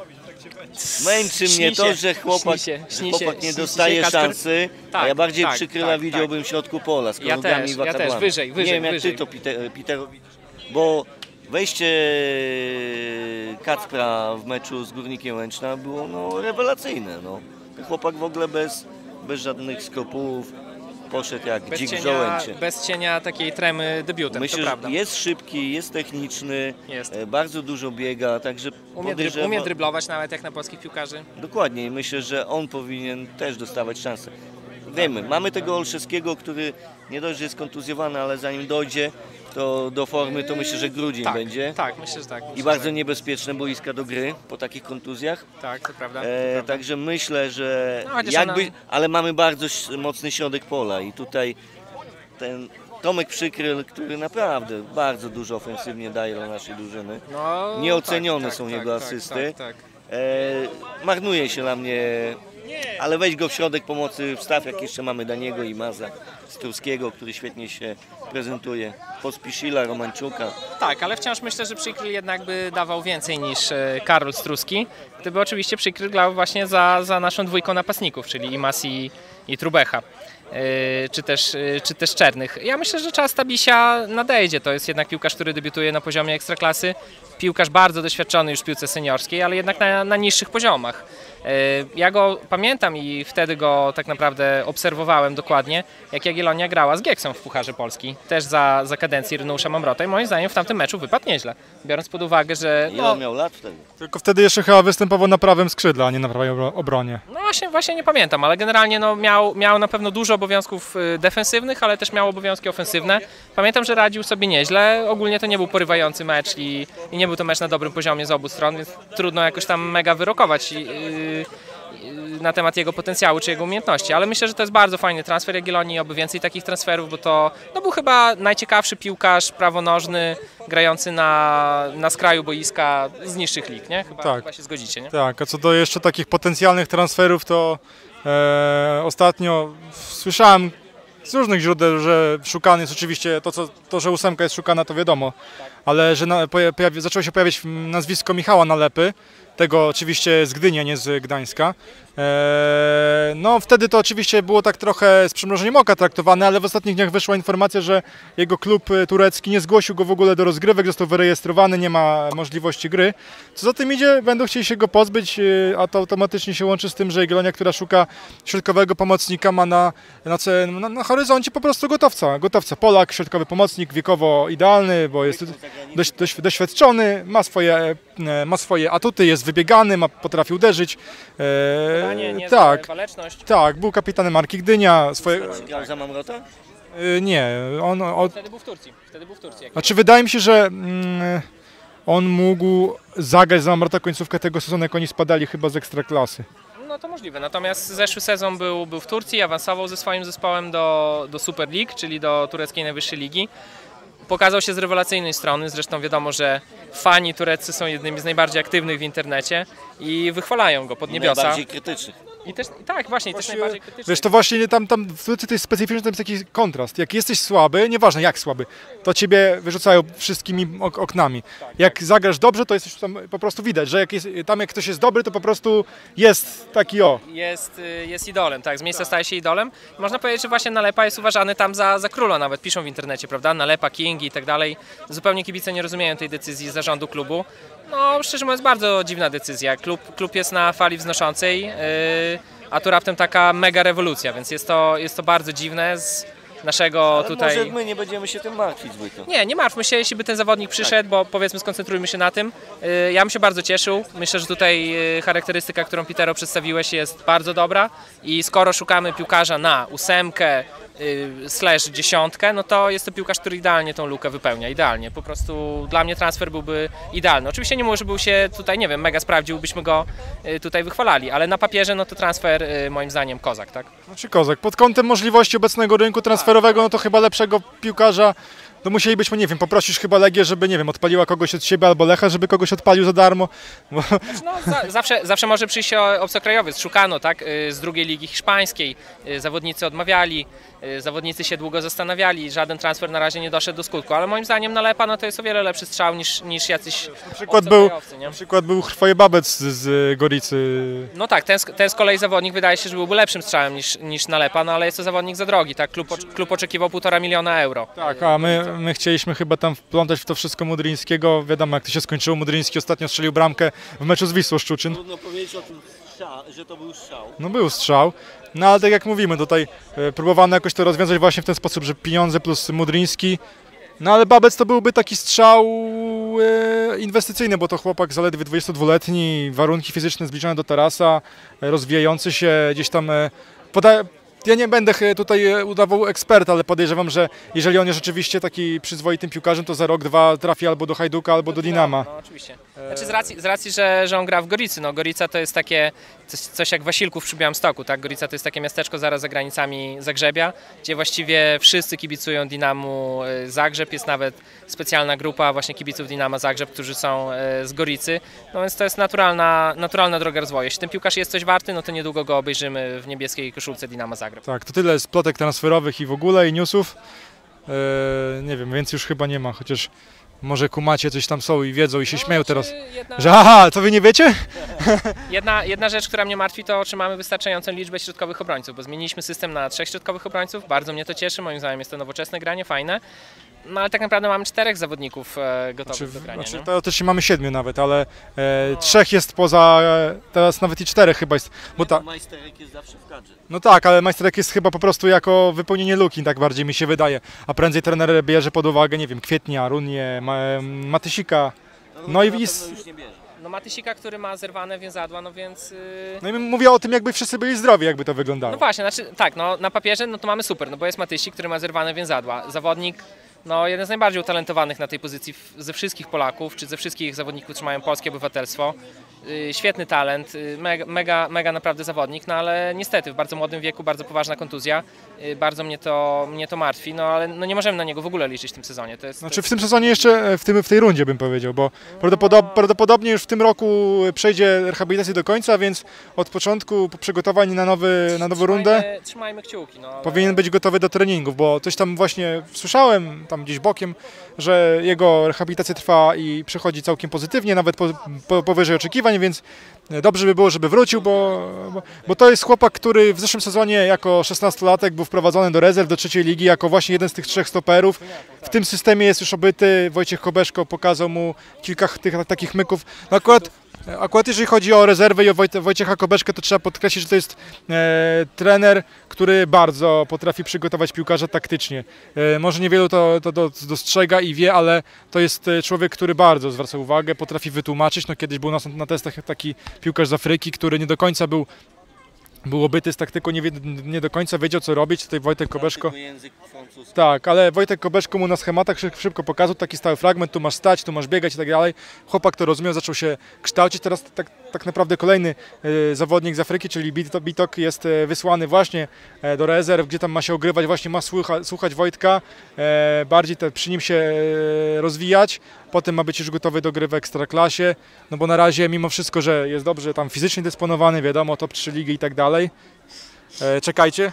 Męczy
Śni
mnie to,
się,
że chłopak,
śni się,
że
śni
chłopak
się,
nie
śni się
dostaje
Kacper-
szansy, a
Tak,
ja bardziej
tak,
Przykryla
tak,
widziałbym w środku pola z
Ja
krągami
też,
i
ja też,
wakadłami.
wyżej, wyżej,
Nie wiem jak
wyżej.
ty to, Peter, Peterowi, bo wejście Kacpra w meczu z Górnikiem Łęczna było no, rewelacyjne. No. Ten chłopak w ogóle bez, bez żadnych skropów poszedł jak
Bez
dzik w
cienia,
żołędzie.
bez cienia takiej tremy debiutem,
Myślę,
to
że
prawda.
jest szybki, jest techniczny,
Jest.
e, bardzo dużo biega, także
Umie, dryb,
podejrzewa-
umie dryblować nawet jak na polskich piłkarzy.
Dokładnie i myślę, że on powinien też dostawać szansę. Wiemy, mamy tego Olszewskiego, który nie dość, że jest kontuzjowany, ale zanim dojdzie to do formy, to myślę, że grudzień
Tak,
będzie.
tak, myślę, że tak.
I
Myślę,
bardzo
że
niebezpieczne boiska do gry po takich kontuzjach.
tak. Tak, to prawda. To
E,
prawda.
także myślę, że
No, chociaż
jakby,
ona-
ale mamy bardzo ś- mocny środek pola i tutaj ten Tomek Przykryl, który naprawdę bardzo dużo ofensywnie daje dla naszej drużyny.
No,
Nieocenione
tak,
są
tak,
jego
tak,
asysty.
Tak, tak.
E, marnuje się na mnie, ale weź go w środek pomocy, wstaw jak jeszcze mamy Daniego i Maza Struskiego, który świetnie się prezentuje, Pospiszila, Romańczuka.
Tak, ale wciąż myślę, że Przykryl jednak by dawał więcej niż e, Karol Struski, gdyby oczywiście Przykryl grał właśnie za, za naszą dwójką napastników, czyli Imas i, i Trubecha. Yy, czy też, yy, czy też Czernych. Ja myślę, że czas Tabisia nadejdzie. To jest jednak piłkarz, który debiutuje na poziomie ekstraklasy. Piłkarz bardzo doświadczony już w piłce seniorskiej, ale jednak na, na niższych poziomach. Ja go pamiętam i wtedy go tak naprawdę obserwowałem dokładnie, jak Jagiellonia grała z Gieksą w Pucharze Polski, też za, za kadencji Ireneusza Mamrota i moim zdaniem w tamtym meczu wypadł nieźle, biorąc pod uwagę, że...
Ile
No,
on miał lat wtedy?
Tylko wtedy jeszcze chyba występował na prawym skrzydle, a nie na prawej obro- obronie.
no właśnie, właśnie nie pamiętam, ale generalnie no, miał, miał na pewno dużo obowiązków y, defensywnych, ale też miał obowiązki ofensywne. Pamiętam, że radził sobie nieźle, ogólnie to nie był porywający mecz i, i nie był to mecz na dobrym poziomie z obu stron, więc trudno jakoś tam mega wyrokować y, y, na temat jego potencjału czy jego umiejętności, ale myślę, że to jest bardzo fajny transfer Jagiellonii, oby więcej takich transferów, bo to no, był chyba najciekawszy piłkarz prawonożny grający na, na skraju boiska z niższych lig, nie? Chyba,
Tak.
chyba się zgodzicie, nie?
Tak, a co do jeszcze takich potencjalnych transferów, to e, ostatnio słyszałem z różnych źródeł, że szukany jest oczywiście, to, co, to że ósemka jest szukana, to wiadomo, ale że na, pojawi, zaczęło się pojawiać nazwisko Michała Nalepy, tego oczywiście z Gdyni, a nie z Gdańska. Eee, no wtedy to oczywiście było tak trochę z przymrużeniem oka traktowane, ale w ostatnich dniach wyszła informacja, że jego klub turecki nie zgłosił go w ogóle do rozgrywek, został wyrejestrowany, nie ma możliwości gry. Co za tym idzie, będą chcieli się go pozbyć, a to automatycznie się łączy z tym, że Jagiellonia, która szuka środkowego pomocnika, ma na, na, na, na horyzoncie po prostu gotowca. Gotowca Polak, środkowy pomocnik, wiekowo idealny, bo jest dość, dość, doświadczony, ma swoje, ma swoje atuty, jest wybiegany, ma, potrafi uderzyć. Eee,
Nie, nie,
tak,
waleczność.
tak, był kapitanem marki Gdynia. Swoje,
Grał za Mamrota?
e, nie, on, on,
Wtedy był w Turcji. Wtedy był w Turcji. Jak
znaczy wydaje mi się, że mm, on mógł zagrać za Mamrota końcówkę tego sezonu, jak oni spadali chyba z Ekstraklasy.
No to możliwe, natomiast zeszły sezon był, był w Turcji, awansował ze swoim zespołem do, do Super League, czyli do tureckiej najwyższej ligi. Pokazał się z rewelacyjnej strony, zresztą wiadomo, że fani tureccy są jednymi z najbardziej aktywnych w internecie i wychwalają go pod niebiosa.
Najbardziej krytycznych.
I też, tak, właśnie, i też
Właśnie,
najbardziej krytyczny.
Wiesz, to właśnie tam, tam w Turcji to jest specyficzne, tam jest taki kontrast. Jak jesteś słaby, nieważne jak słaby, to ciebie wyrzucają wszystkimi ok oknami. Jak zagrasz dobrze, to jesteś tam po prostu widać, że jak jest, tam jak ktoś jest dobry, to po prostu jest taki o.
Jest, y, jest idolem, tak, z miejsca staje się idolem. Można powiedzieć, że właśnie Nalepa jest uważany tam za, za króla, nawet piszą w internecie, prawda, Nalepa, King i tak dalej. Zupełnie kibice nie rozumieją tej decyzji zarządu klubu. No, szczerze mówiąc, bardzo dziwna decyzja. Klub, klub jest na fali wznoszącej, yy, a tu raptem taka mega rewolucja, więc jest to, jest to bardzo dziwne z naszego
Ale
tutaj...
może my nie będziemy się tym martwić zbytnio.
Nie, nie martwmy się, jeśli by ten zawodnik przyszedł, bo powiedzmy skoncentrujmy się na tym. Yy, Ja bym się bardzo cieszył. Myślę, że tutaj yy, charakterystyka, którą Pitero przedstawiłeś, jest bardzo dobra i skoro szukamy piłkarza na ósemkę yy, slash dziesiątkę, no to jest to piłkarz, który idealnie tą lukę wypełnia, idealnie. Po prostu dla mnie transfer byłby idealny. Oczywiście nie mówię, że był się tutaj, nie wiem, mega sprawdził, byśmy go yy, tutaj wychwalali, ale na papierze no to transfer yy, moim zdaniem kozak, tak?
Znaczy kozak. Pod kątem możliwości obecnego rynku transferowego, no to chyba lepszego piłkarza, to musielibyśmy, nie wiem, poprosisz chyba Legię, żeby, nie wiem, odpaliła kogoś od siebie, albo Lecha, żeby kogoś odpalił za darmo. Bo...
No, za, zawsze, zawsze może przyjść obcokrajowiec, szukano, tak, y, z drugiej ligi hiszpańskiej, y, zawodnicy odmawiali, y, zawodnicy się długo zastanawiali, żaden transfer na razie nie doszedł do skutku, ale moim zdaniem Nalepa no, to jest o wiele lepszy strzał niż, niż jacyś
Na przykład był,
obcokrajowcy, nie?
na przykład był Chwojebabec z, z Goricy.
No tak, ten, z- ten z kolei zawodnik wydaje się, że byłby lepszym strzałem niż, niż Nalepa, no ale jest to zawodnik za drogi, tak, klub, ocz- klub oczekiwał półtora miliona euro.
Tak, a my, my chcieliśmy chyba tam wplątać w to wszystko Mudryńskiego. Wiadomo, jak to się skończyło. Mudryński ostatnio strzelił bramkę w meczu z Wisłą Szczuczyn.
Trudno powiedzieć o tym, że to był strzał.
No był strzał. No ale tak jak mówimy, tutaj e, próbowano jakoś to rozwiązać właśnie w ten sposób, że pieniądze plus Mudryński. No ale Babec to byłby taki strzał e, inwestycyjny, bo to chłopak zaledwie dwudziestodwuletni, warunki fizyczne zbliżone do Tarasa, e, rozwijający się gdzieś tam... E, poda- Ja nie będę ch- tutaj e, udawał eksperta, ale podejrzewam, że jeżeli on jest rzeczywiście taki przyzwoitym piłkarzem, to za rok, dwa trafi albo do Hajduka, albo do Dinama.
No oczywiście. Znaczy z racji, z racji że, że on gra w Goricy, no Gorica to jest takie coś, coś jak Wasilków przy Białymstoku, tak? Gorica to jest takie miasteczko zaraz za granicami Zagrzebia, gdzie właściwie wszyscy kibicują Dinamu y, Zagrzeb, jest nawet specjalna grupa właśnie kibiców Dinama Zagrzeb, którzy są y, z Goricy, no więc to jest naturalna, naturalna droga rozwoju. Jeśli ten piłkarz jest coś warty, no to niedługo go obejrzymy w niebieskiej koszulce Dinama Zagrzeb.
Tak, to tyle z plotek transferowych i w ogóle i newsów. E, nie wiem, więc już chyba nie ma, chociaż może kumacie coś tam są i wiedzą i się
No,
śmieją
znaczy,
teraz.
Jedna...
Że aha, co wy nie wiecie?
Jedna, jedna rzecz, która mnie martwi, to czy mamy wystarczającą liczbę środkowych obrońców, bo zmieniliśmy system na trzech środkowych obrońców, bardzo mnie to cieszy, moim zdaniem jest to nowoczesne granie, fajne. No ale tak naprawdę mamy czterech zawodników e, gotowych
Znaczy,
do grania.
znaczy
nie?
teoretycznie mamy siedmiu nawet, ale e, trzech jest poza, e, teraz nawet i czterech chyba jest, bo ta,
Majsterek jest zawsze w kadrze.
no tak, ale majsterek jest chyba po prostu jako wypełnienie luki, tak bardziej mi się wydaje, a prędzej trener bierze pod uwagę, nie wiem, Kwietnia, Runię, Ma, Matysika, no i, i s-
już nie bierze.
No Matysika, który ma zerwane więzadła, no więc... Yy...
no i mówię o tym, jakby wszyscy byli zdrowi, jakby to wyglądało.
No właśnie, znaczy tak, no na papierze no to mamy super, no bo jest Matysik, który ma zerwane więzadła. Zawodnik, no jeden z najbardziej utalentowanych na tej pozycji w- ze wszystkich Polaków, czy ze wszystkich zawodników, którzy mają polskie obywatelstwo. Yy, świetny talent, yy, mega, mega, mega naprawdę zawodnik, no ale niestety w bardzo młodym wieku bardzo poważna kontuzja. Yy, bardzo mnie to, mnie to martwi, no ale no nie możemy na niego w ogóle liczyć w tym sezonie. To jest, to
Znaczy
jest...
w tym sezonie jeszcze, w, tym, w tej rundzie bym powiedział, bo prawdopodob, prawdopodobnie już w tym roku przejdzie rehabilitację do końca, więc od początku przygotowań na, nowy, na nową rundę
Trzymajmy, trzymajmy kciuki. No, ale...
powinien być gotowy do treningów, bo coś tam właśnie słyszałem, tam gdzieś bokiem, że jego rehabilitacja trwa i przechodzi całkiem pozytywnie, nawet po, po, powyżej oczekiwań, więc dobrze by było, żeby wrócił, bo, bo, bo to jest chłopak, który w zeszłym sezonie jako szesnastolatek był wprowadzony do rezerw, do trzeciej ligi, jako właśnie jeden z tych trzech stoperów. W tym systemie jest już obyty, Wojciech Kobeszko pokazał mu kilka tych takich myków. No akurat, akurat jeżeli chodzi o rezerwę i o Wojte, Wojciecha Kobeszkę, to trzeba podkreślić, że to jest e, trener, który bardzo potrafi przygotować piłkarza taktycznie. E, może niewielu to, to, to dostrzega i wie, ale to jest człowiek, który bardzo zwraca uwagę, potrafi wytłumaczyć. No, kiedyś był na, na testach taki piłkarz z Afryki, który nie do końca był Był obyty z taktyką, nie, wie, nie do końca wiedział, co robić. Tutaj Wojtek Kobeszko.
Język francuski.
Tak, ale Wojtek Kobeszko mu na schematach szyb- szybko pokazał taki stały fragment, tu masz stać, tu masz biegać i tak dalej. Chłopak to rozumiał, zaczął się kształcić. Teraz tak, tak naprawdę kolejny e, zawodnik z Afryki, czyli Bitok, Bitok jest e, wysłany właśnie e, do rezerw, gdzie tam ma się ogrywać, właśnie ma słucha, słuchać Wojtka, e, bardziej te, przy nim się e, rozwijać. Potem ma być już gotowy do gry w Ekstraklasie, no bo na razie mimo wszystko, że jest dobrze tam fizycznie dysponowany, wiadomo, top trzy ligi i tak dalej. E, czekajcie.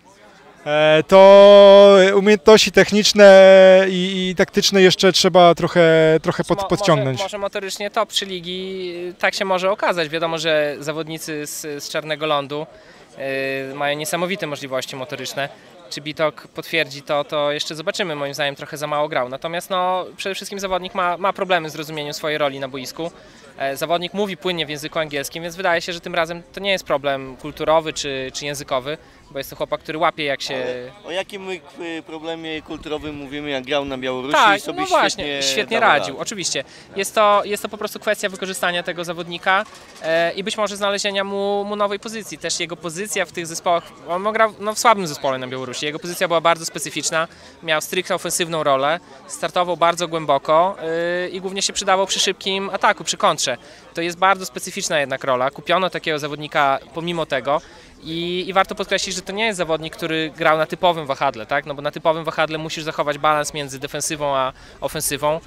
E, to umiejętności techniczne i, i taktyczne jeszcze trzeba trochę, trochę pod,
Mo-
podciągnąć.
Może, może motorycznie top trzy ligi tak się może okazać. Wiadomo, że zawodnicy z, z Czarnego Lądu yy, mają niesamowite możliwości motoryczne. Czy Bitok potwierdzi to, to jeszcze zobaczymy. Moim zdaniem trochę za mało grał. Natomiast no, przede wszystkim zawodnik ma, ma problemy z rozumieniem swojej roli na boisku. E, zawodnik mówi płynnie w języku angielskim, więc wydaje się, że tym razem to nie jest problem kulturowy czy, czy językowy, bo jest to chłopak, który łapie jak się...
O jakim my y, problemie kulturowym mówimy, jak grał na Białorusi
Tak,
i sobie
no właśnie,
świetnie,
świetnie
dał
radził,
radę.
oczywiście. Jest to, jest to po prostu kwestia wykorzystania tego zawodnika e, i być może znalezienia mu, mu nowej pozycji. Też jego pozycja w tych zespołach, on grał no, w słabym zespole na Białorusi, jego pozycja była bardzo specyficzna, miał stricte ofensywną rolę, startował bardzo głęboko e, i głównie się przydawał przy szybkim ataku, przy kontrze. To jest bardzo specyficzna jednak rola, kupiono takiego zawodnika pomimo tego. I, I warto podkreślić, że to nie jest zawodnik, który grał na typowym wahadle, tak? No bo na typowym wahadle musisz zachować balans między defensywą a ofensywą.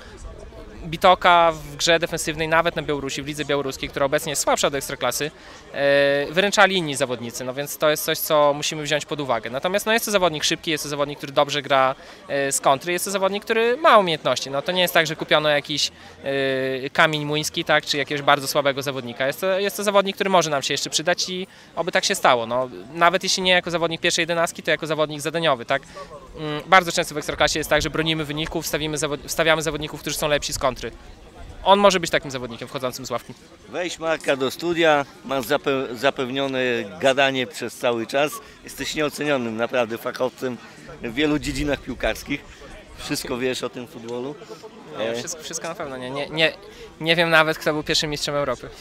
Bitoka w grze defensywnej, nawet na Białorusi, w lidze białoruskiej, która obecnie jest słabsza od Ekstraklasy, e, wyręczali inni zawodnicy, no więc to jest coś, co musimy wziąć pod uwagę. Natomiast no jest to zawodnik szybki, jest to zawodnik, który dobrze gra e, z kontry, jest to zawodnik, który ma umiejętności. No to nie jest tak, że kupiono jakiś e, kamień młyński, tak, czy jakiegoś bardzo słabego zawodnika. Jest to, jest to zawodnik, który może nam się jeszcze przydać i oby tak się stało. No, nawet jeśli nie jako zawodnik pierwszej jedenastki, to jako zawodnik zadaniowy, tak. Mm, bardzo często w Ekstraklasie jest tak, że bronimy wyników, wstawimy zawod- wstawiamy zawodników, którzy są lepsi z kontry. On może być takim zawodnikiem wchodzącym z ławki.
Weź Marka do studia, masz zape- zapewnione gadanie przez cały czas. Jesteś nieocenionym naprawdę fachowcem w wielu dziedzinach piłkarskich. Wszystko wiesz o tym futbolu.
Nie, wszystko, wszystko na pewno nie. Nie, nie. nie wiem nawet, kto był pierwszym mistrzem Europy.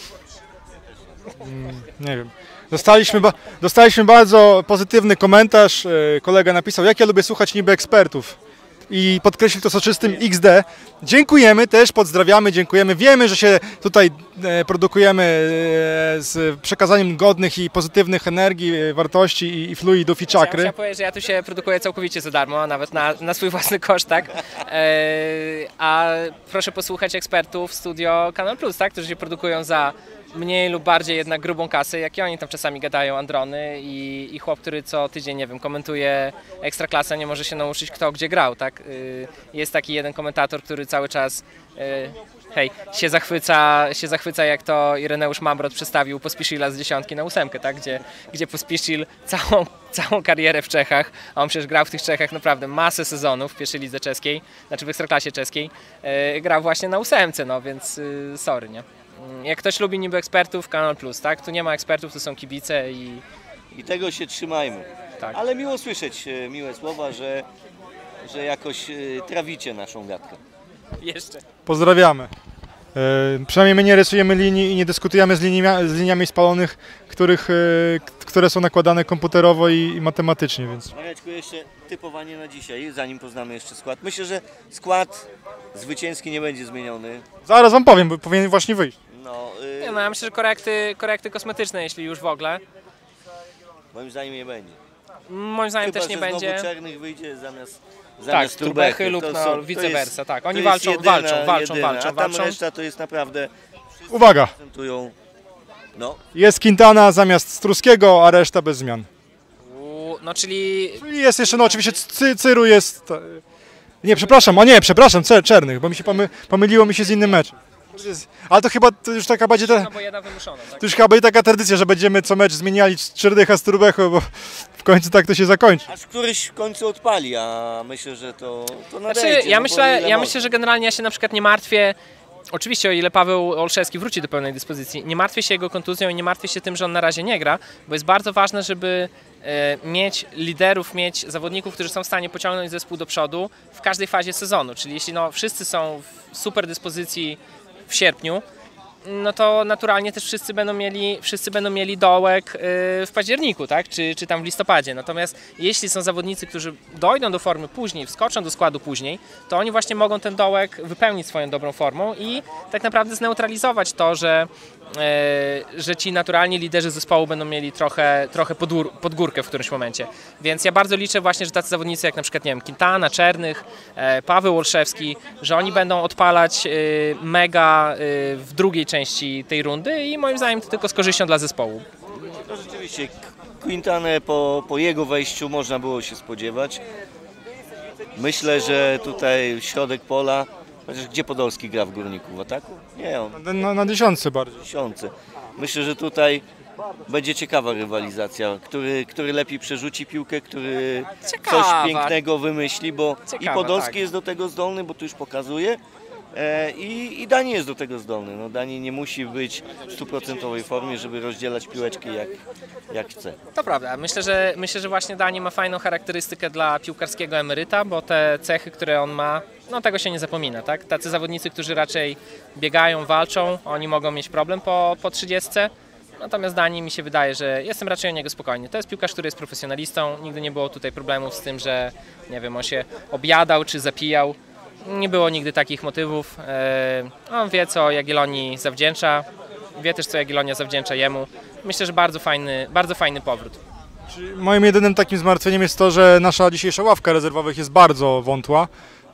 Nie wiem. Dostaliśmy, ba- dostaliśmy bardzo pozytywny komentarz. E, Kolega napisał, jak ja lubię słuchać niby ekspertów. I podkreślił to soczystym X D. Dziękujemy też, pozdrawiamy, dziękujemy. Wiemy, że się tutaj e, produkujemy e, z przekazaniem godnych i pozytywnych energii, e, wartości i, i fluidów i
Ja
czakry.
chciałem powiedzieć, że ja tu się produkuję całkowicie za darmo, a nawet na, na swój własny koszt, tak? E, a proszę posłuchać ekspertów Studio Kanal Plus, tak? Którzy się produkują za mniej lub bardziej jednak grubą kasę, jak i oni tam czasami gadają androny i, i chłop, który co tydzień, nie wiem, komentuje Ekstraklasę, nie może się nauczyć kto gdzie grał, tak? Y, jest taki jeden komentator, który cały czas y, hej, się zachwyca, się zachwyca jak to Ireneusz Mamrot przestawił Pospiszila z dziesiątki na ósemkę, tak? Gdzie, gdzie Pospiszil całą, całą karierę w Czechach, a on przecież grał w tych Czechach naprawdę masę sezonów w pierwszej lidze czeskiej, znaczy w Ekstraklasie czeskiej, yy, grał właśnie na ósemce, no więc yy, sorry, nie? Jak ktoś lubi niby ekspertów, Kanal Plus, tak? Tu nie ma ekspertów, to są kibice i...
I tego się trzymajmy.
Tak.
Ale miło słyszeć e, miłe słowa, że, że jakoś e, trawicie naszą gadkę.
Jeszcze.
Pozdrawiamy. E, przynajmniej my nie rysujemy linii i nie dyskutujemy z, linia, z liniami spalonych, których, e, k- które są nakładane komputerowo i, i matematycznie, więc
Mareczku, jeszcze typowanie na dzisiaj, zanim poznamy jeszcze skład. Myślę, że skład zwycięski nie będzie zmieniony.
zaraz wam powiem, bo powinien właśnie wyjść.
No, e,
Nie, no ja myślę, że korekty, korekty kosmetyczne, jeśli już w ogóle.
moim zdaniem nie będzie.
Moim zdaniem
Chyba,
też nie
że
będzie.
znowu Czernych wyjdzie zamiast,
Tak,
zamiast
Trubechy lub
To
no,
są-
vice
to jest-
versa, tak. Oni
to jest
walczą,
jedyna-
walczą, walczą,
jedyna,
walczą,
a tam
walczą.
reszta to jest naprawdę,
Uwaga,
prezentują, no,
jest Quintana zamiast Struskiego, a reszta bez zmian.
U, No czyli
Czyli jest jeszcze, no oczywiście cy, Cyru jest... e, Nie, przepraszam, a nie, przepraszam, Cer- Czernych, bo mi się pomy, pomyliło mi się z innym meczem. Ale to chyba to już taka będzie, ta,
no bo jedna wymuszona, tak?
to już chyba będzie taka tradycja, że będziemy co mecz zmieniali Czernycha z Trubecho, bo w końcu tak to się zakończy.
aż któryś w końcu odpali, a myślę, że to, to nadejdzie.
Znaczy, ja
no bo
myślę,
ile
ja
można.
myślę, że generalnie ja się na przykład nie martwię. Oczywiście, o ile Paweł Olszewski wróci do pełnej dyspozycji, nie martwię się jego kontuzją i nie martwię się tym, że on na razie nie gra, bo jest bardzo ważne, żeby e, mieć liderów, mieć zawodników, którzy są w stanie pociągnąć zespół do przodu w każdej fazie sezonu. Czyli jeśli no, wszyscy są w super dyspozycji w sierpniu, no to naturalnie też wszyscy będą mieli, wszyscy będą mieli dołek yy, w październiku, tak? czy, czy tam w listopadzie. Natomiast jeśli są zawodnicy, którzy dojdą do formy później, wskoczą do składu później, to oni właśnie mogą ten dołek wypełnić swoją dobrą formą i tak naprawdę zneutralizować to, że, yy, że ci naturalni liderzy zespołu będą mieli trochę, trochę podór, pod górkę w którymś momencie. Więc ja bardzo liczę właśnie, że tacy zawodnicy jak na przykład, nie wiem, Quintana, Czernych, e, Paweł Olszewski, że oni będą odpalać e, mega e, w drugiej części tej rundy i moim zdaniem to tylko z korzyścią dla zespołu.
No rzeczywiście, Quintanę po, po jego wejściu można było się spodziewać. Myślę, że tutaj środek pola, chociaż gdzie Podolski gra w Górniku? W ataku? Nie, on
Na, na, na dziesiątce bardziej.
w tysiące. Myślę, że tutaj będzie ciekawa rywalizacja, który, który lepiej przerzuci piłkę, który
Ciekawa.
coś pięknego wymyśli, bo i
Ciekawa,
Podolski
tak.
jest do tego zdolny, bo tu już pokazuje, e, i, i Dani jest do tego zdolny. No, Dani nie musi być w stuprocentowej formie, żeby rozdzielać piłeczki jak, jak chce.
To prawda. Myślę, że myślę, że właśnie Dani ma fajną charakterystykę dla piłkarskiego emeryta, bo te cechy, które on ma, no tego się nie zapomina, tak? Tacy zawodnicy, którzy raczej biegają, walczą, oni mogą mieć problem po, po trzydziestce. Natomiast Dani mi się wydaje, że jestem raczej o niego spokojny. To jest piłkarz, który jest profesjonalistą. Nigdy nie było tutaj problemów z tym, że nie wiem, on się objadał czy zapijał. Nie było nigdy takich motywów. E, On wie, co Jagiellonii zawdzięcza. Wie też, co Jagiellonia zawdzięcza jemu. Myślę, że bardzo fajny, bardzo fajny powrót.
Czyli moim jedynym takim zmartwieniem jest to, że nasza dzisiejsza ławka rezerwowych jest bardzo wątła,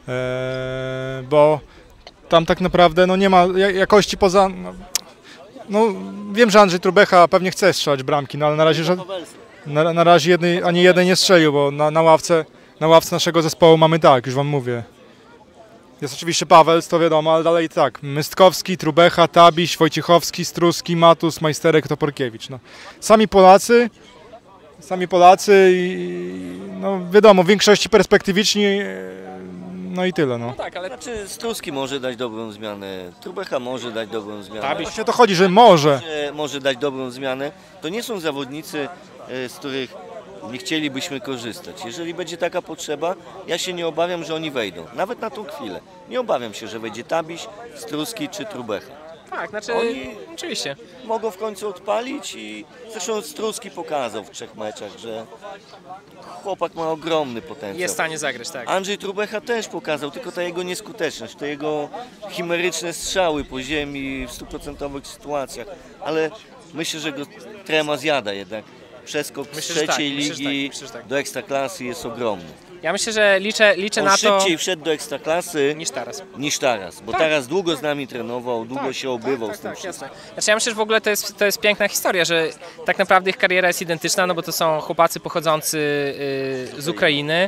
e, bo tam tak naprawdę no, nie ma ja- jakości poza... No, no, wiem, że Andrzej Trubecha pewnie chce strzelać bramki, no ale na razie, że, na, na razie jednej, ani jeden nie strzelił, bo na, na, ławce, na ławce naszego zespołu mamy tak, już wam mówię. Jest oczywiście Pawels, to wiadomo, ale dalej tak. Mystkowski, Trubecha, Tabiś, Wojciechowski, Struski, Matus, Majsterek, Toporkiewicz. No. Sami Polacy, sami Polacy i no wiadomo, w większości perspektywiczni, e, no i tyle. No.
Tak, ale
Znaczy Struski może dać dobrą zmianę, Trubecha może dać dobrą zmianę.
Właśnie o to chodzi, że może.
Że może dać dobrą zmianę. To nie są zawodnicy, e, z których nie chcielibyśmy korzystać. Jeżeli będzie taka potrzeba, ja się nie obawiam, że oni wejdą. Nawet na tą chwilę. Nie obawiam się, że wejdzie Tabiś, Struski czy Trubecha.
tak, znaczy
Oni-
oczywiście.
Mogą w końcu odpalić i zresztą Struski pokazał w trzech meczach, że chłopak ma ogromny potencjał.
Jest w stanie zagrać, tak.
Andrzej Trubecha też pokazał, tylko ta jego nieskuteczność, te jego chimeryczne strzały po ziemi w stuprocentowych sytuacjach, ale myślę, że go trema zjada jednak. Przeskok z
Myślę, że
trzeciej
tak, myślę, że
ligi
tak, myślę, że tak.
do Ekstraklasy jest ogromny.
Ja myślę, że liczę, liczę
On
na to
szybciej wszedł do Ekstraklasy
niż teraz.
niż Taras, bo
Tak.
Taras długo z nami trenował, długo
Tak,
się obywał
tak,
z tym
tak,
wszystkim.
jasne. Znaczy ja myślę, że w ogóle to jest, to jest piękna historia, że tak naprawdę ich kariera jest identyczna, no bo to są chłopacy pochodzący y, z Ukrainy.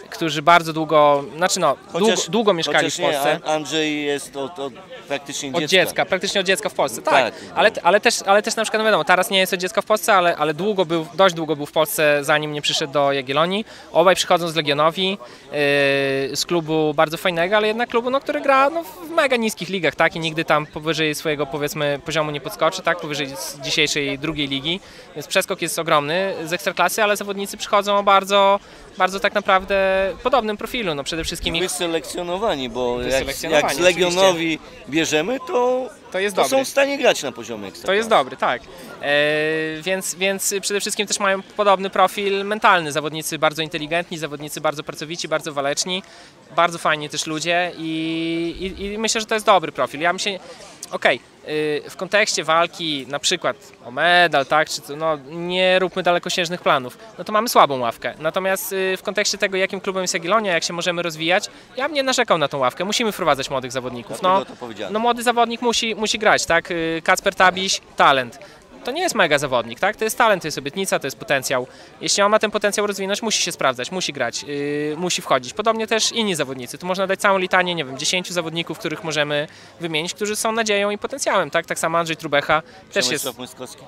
którzy bardzo długo, znaczy no, długo, długo mieszkali w Polsce.
Nie, Andrzej jest od, od praktycznie
Od
dziecka.
dziecka, praktycznie od dziecka w Polsce, tak.
Tak.
Ale, ale, też, ale też na przykład, no wiadomo, Taras nie jest od dziecka w Polsce, ale, ale długo był, dość długo był w Polsce, zanim nie przyszedł do Jagiellonii. Obaj przychodzą z Legionowi, yy, z klubu bardzo fajnego, ale jednak klubu, no, który gra no, w mega niskich ligach, tak, i nigdy tam powyżej swojego, powiedzmy, poziomu nie podskoczy, tak, powyżej dzisiejszej drugiej ligi, więc przeskok jest ogromny z Ekstraklasy, ale zawodnicy przychodzą o bardzo, bardzo tak naprawdę podobnym profilu, no przede wszystkim ich...
Wyselekcjonowani, bo jak,
Wyselekcjonowani,
jak z Legionowi bierzemy, to,
To jest
to
dobry.
są w stanie grać na poziomie Ekstraklasy.
To jest dobry, tak. E, więc, więc przede wszystkim też mają podobny profil mentalny. Zawodnicy bardzo inteligentni, zawodnicy bardzo pracowici, bardzo waleczni, bardzo fajni też ludzie i, i, i myślę, że to jest dobry profil. Ja myślę, okej, okay, w kontekście walki na przykład o medal, tak, czy to, no, nie róbmy dalekosiężnych planów, no to mamy słabą ławkę. Natomiast w kontekście tego, jakim klubem jest Jagiellonia, jak się możemy rozwijać, ja bym nie narzekał na tą ławkę. Musimy wprowadzać młodych zawodników. No,
to powiedziałem.
no młody zawodnik musi, musi grać, tak? Kacper Tabiś, talent. To nie jest mega zawodnik, tak? To jest talent, to jest obietnica, to jest potencjał. Jeśli on ma ten potencjał rozwinąć, musi się sprawdzać, musi grać, yy, musi wchodzić. Podobnie też inni zawodnicy. Tu można dać całą litanię, nie wiem, dziesięciu zawodników, których możemy wymienić, którzy są nadzieją i potencjałem, tak? Tak samo Andrzej Trubecha też jest...
Myskowski.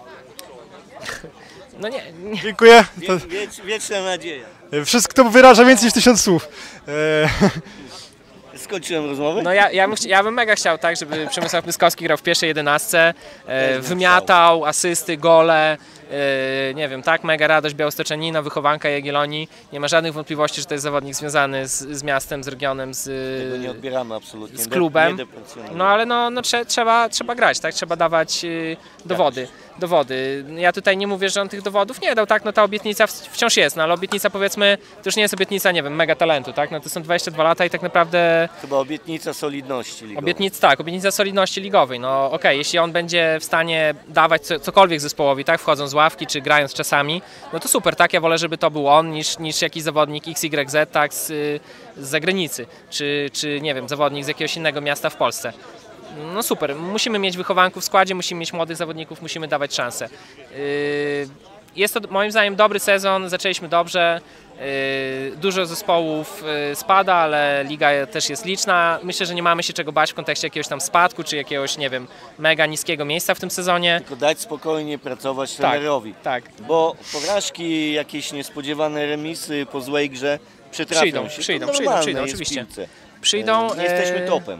No nie, nie.
Dziękuję. To
Wiecz, wiecz, wieczna nadzieja.
wszystko to wyraża więcej niż tysiąc słów. E,
Skończyłem rozmowę?
No ja, ja, bym, chci- ja bym mega chciał, tak, żeby Przemysław Myskowski grał w pierwszej jedenastce, e, wymiatał, asysty, gole, e, nie wiem, tak, mega radość Białostoczanina, wychowanka Jagiellonii. Nie ma żadnych wątpliwości, że to jest zawodnik związany z, z miastem, z regionem, z,
Tego nie odbieramy absolutnie.
z klubem.
Nie deprecjonujemy.
No ale no, no trze, trzeba, trzeba grać, tak, trzeba dawać y, dowody. Dowody. Ja tutaj nie mówię, że on tych dowodów nie dał, tak, no ta obietnica w- wciąż jest, no ale obietnica, powiedzmy, to już nie jest obietnica, nie wiem, mega talentu, tak, no to są dwadzieścia dwa lata i tak naprawdę
Chyba obietnica solidności ligowej.
obietnic, tak, obietnica solidności ligowej, no okej, jeśli on będzie w stanie dawać co, cokolwiek zespołowi, tak, wchodząc z ławki, czy grając czasami, no to super, tak, ja wolę, żeby to był on, niż, niż jakiś zawodnik X Y Z, tak, z, y, z zagranicy, czy, czy nie wiem, zawodnik z jakiegoś innego miasta w Polsce. No super, musimy mieć wychowanków w składzie, musimy mieć młodych zawodników, musimy dawać szansę. Yy, Jest to moim zdaniem dobry sezon, zaczęliśmy dobrze, yy, dużo zespołów yy, spada, ale liga też jest liczna. Myślę, że nie mamy się czego bać w kontekście jakiegoś tam spadku, czy jakiegoś, nie wiem, mega niskiego miejsca w tym sezonie.
Tylko dać spokojnie pracować trenerowi.
Tak,
Bo porażki, jakieś niespodziewane remisy po złej grze przytrafią
Przyjdą,
się.
przyjdą,
To
przyjdą,
normalne
przyjdą,
jest w
oczywiście.
piłce.
przyjdą.
Nie jesteśmy
yy,
topem.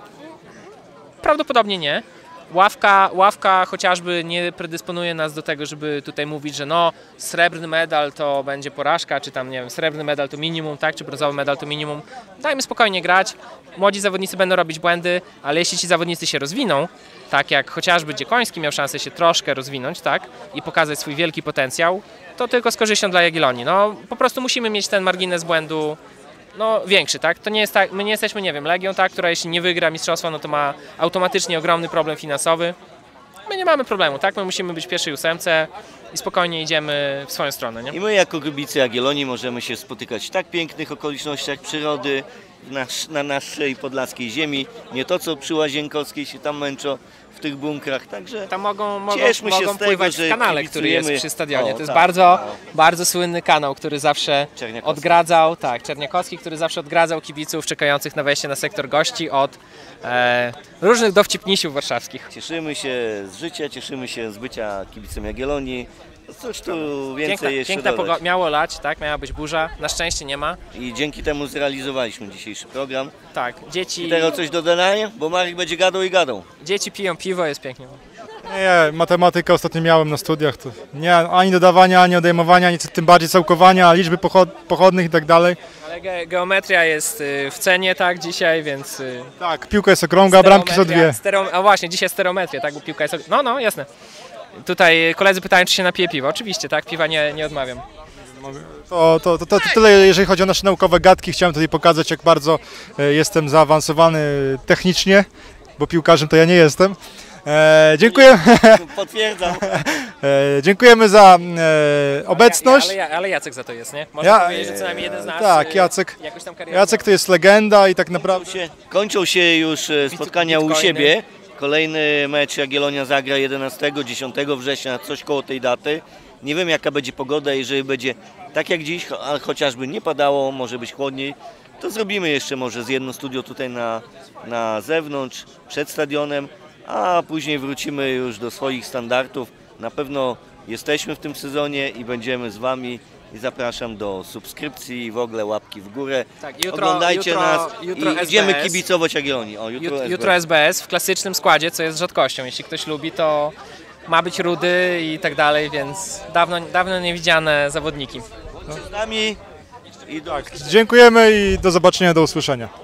Prawdopodobnie nie. Ławka, ławka chociażby nie predysponuje nas do tego, żeby tutaj mówić, że no srebrny medal to będzie porażka, czy tam nie wiem, srebrny medal to minimum, tak, czy brązowy medal to minimum. Dajmy spokojnie grać, młodzi zawodnicy będą robić błędy, ale jeśli ci zawodnicy się rozwiną, tak jak chociażby Dziekoński miał szansę się troszkę rozwinąć, tak, i pokazać swój wielki potencjał, to tylko z korzyścią dla Jagiellonii. No po prostu musimy mieć ten margines błędu no większy, tak? To nie jest tak, my nie jesteśmy, nie wiem, Legią, tak, która jeśli nie wygra mistrzostwa, no to ma automatycznie ogromny problem finansowy. My nie mamy problemu, tak? My musimy być w pierwszej ósemce i spokojnie idziemy w swoją stronę, nie?
I my jako kibice Jagiellonii możemy się spotykać w tak pięknych okolicznościach przyrody nasz, na naszej podlaskiej ziemi. Nie to, co przy Łazienkowskiej się tam męczą w tych bunkrach, także
Tam mogą, mogą,
cieszmy się
mogą
z tego,
pływać
że
w kanale, który jest
kibicujemy.
przy stadionie.
O,
To jest
tak,
bardzo,
no.
bardzo słynny kanał, który zawsze
Czerniakowski.
odgradzał, tak, Czerniakowski, który zawsze odgradzał kibiców czekających na wejście na sektor gości od e, różnych dowcipnisiów warszawskich.
Cieszymy się z życia, cieszymy się z bycia kibicem Jagiellonii. No cóż tu więcej
Piękna,
jeszcze
piękna
dodać.
pogoda, miało lać, tak, miała być burza, na szczęście nie ma.
I dzięki temu zrealizowaliśmy dzisiejszy program.
Tak, dzieci,
I teraz coś do dodania? Bo Marek będzie gadał i gadał.
dzieci piją piwo, jest pięknie.
Nie, matematykę ostatnio miałem na studiach, to nie ani dodawania, ani odejmowania, ani tym bardziej całkowania, liczby pochod, pochodnych i tak dalej.
Ale ge geometria jest y, w cenie, tak, dzisiaj, więc... Y,
Tak, piłka jest okrągła, a bramki są dwie.
Stero, a właśnie, dzisiaj stereometria, tak, bo piłka jest... No, no, jasne. Tutaj koledzy pytają, czy się napije piwo. Oczywiście, tak, piwa nie, nie odmawiam.
To, to, to, to tyle, jeżeli chodzi o nasze naukowe gadki. Chciałem tutaj pokazać, jak bardzo e, jestem zaawansowany technicznie, bo piłkarzem to ja nie jestem. E, dziękuję,
Potwierdzam.
e, dziękujemy za e, obecność.
Ale, ale, ale Jacek za to jest, nie? Można
Ja-
powiedzieć, że co najmniej jeden z nas...
tak,
y,
Jacek-
Jakoś tam karierę
Jacek to jest legenda i tak naprawdę...
Się, kończą się już e, spotkania u
bitcoiny.
siebie. Kolejny mecz Jagiellonia zagra jedenastego, dziesiątego września, coś koło tej daty. Nie wiem jaka będzie pogoda, jeżeli będzie tak jak dziś, a chociażby nie padało, może być chłodniej, to zrobimy jeszcze może z jedno studio tutaj na, na zewnątrz, przed stadionem, a później wrócimy już do swoich standardów. Na pewno jesteśmy w tym sezonie i będziemy z Wami i zapraszam do subskrypcji i w ogóle łapki w górę.
Tak, jutro,
Oglądajcie
jutro,
nas
jutro
i idziemy
S B S.
kibicować Jagiellonii. O, jutro,
Jut,
S B S.
jutro S B S w klasycznym składzie, co jest rzadkością. Jeśli ktoś lubi, to ma być rudy i tak dalej, więc dawno, dawno niewidziane zawodniki.
Bądźcie z nami i do...
Dziękujemy i do zobaczenia, do usłyszenia.